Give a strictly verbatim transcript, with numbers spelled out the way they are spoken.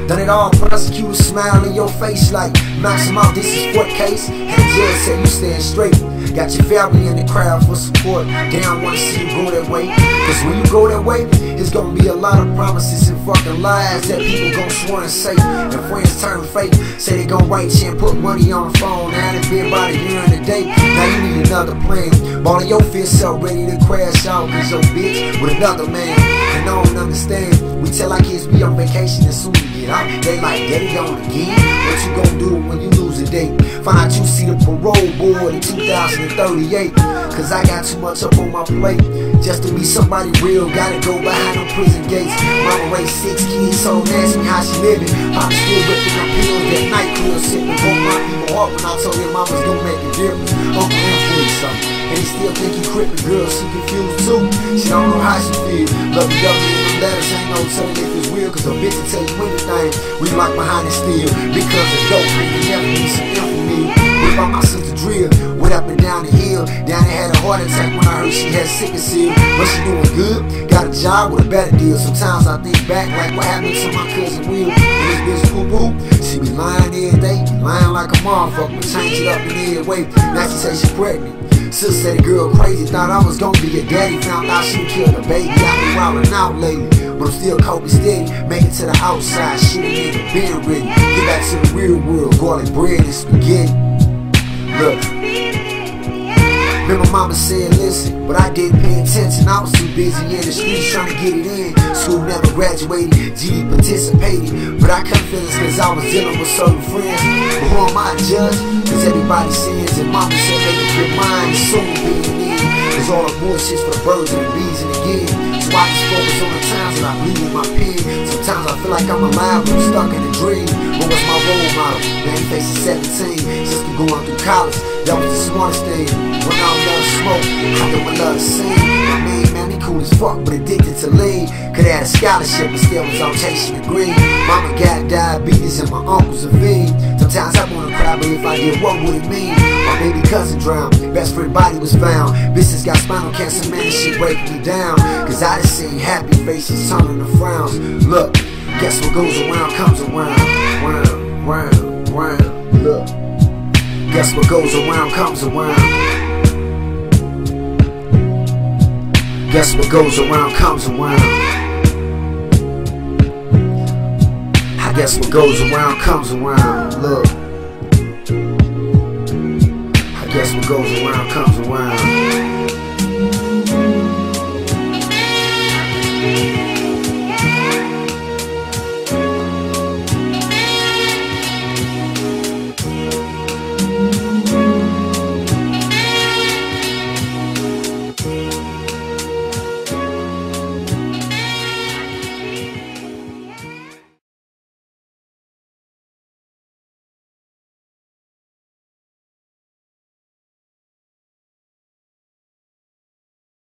Done it all, prosecutor smile in your face like knocks him out, this is court case. And the judge said you stand straight. Got your family in the crowd for support. They don't wanna see you go that way. Cause when you go that way, it's gonna be a lot of promises and fucking lies that people gon' swear and say. And friends turn fake, say they gon' write you and put money on the phone. Now they been about a year in the day. Now you need another plan. Ballin' your fist up, ready to crash out. Cause your bitch with another man. And I don't understand. We tell our kids be on vacation as soon as we get out. They like, daddy on again. What you gon' do when you lose a date? Find out you see the parole board in two thousand thirty-eight. Cause I got too much up on my plate. Just to be somebody real, gotta go behind them prison gates. Mama raised six kids, so ask me how she living. Papa still ripping her pills that night, club sitting broke my people up when I told them mama's gonna make a difference. Uncle and forty something. And he still think he crippin', girl, she confused too. She don't know how she feel. Love you up in them letters, ain't no telling if it's real. Cause a bitch will tell you anything. We lock behind it still. Because of dope, nigga, never need some infamy. What about my sister Drill? Went up and down the hill. Down there had a heart attack when I heard she had sickle cell. But she doing good. Got a job with a better deal. Sometimes I think back like what happened to my cousin Will. And this bitch Boo Boo, she be lying every day. Be lying like a motherfucker. Change it up in every way. Now she say she pregnant. Sister said the girl crazy, thought I was gonna be a daddy. Found out she killed a baby. I been wildin' out lately, but I'm still coping steady. Make it to the outside, shit ain't even been ready. Get back to the real world, garlic bread and spaghetti. Look, remember mama said listen, but I didn't pay attention. I was too busy in the streets trying to get it in. School never graduated, G D participated, but I couldn't feel it cause I was dealing with certain friends. But who am I to judge? Cause everybody sins, and mama said make up your mind soon being in. Cause all the bullshit's for the birds and the bees and again. So I just focus on the times that I bleed with my pen. Sometimes I feel like I'm alive, but I'm stuck in a dream. But what's my role model? Man, he faces seventeen, just been going through college. That was the smartest thing. When I love to smoke, I don't love to sing. My main man, he cool as fuck, but addicted to lean. Could have had a scholarship, but still was out chasing the green. Mama got diabetes and my uncle's a vein. Sometimes I wanna cry, but if I did, what would it mean? My baby cousin drowned, best friend body was found. Business got spinal cancer, man, this shit breaking me down. Cause I just seen happy faces turning to frowns. Look, guess what goes around comes around. Round, round, round, look. Guess what goes around comes around. Guess what goes around comes around. I guess what goes around comes around. Look, I guess what goes around comes around.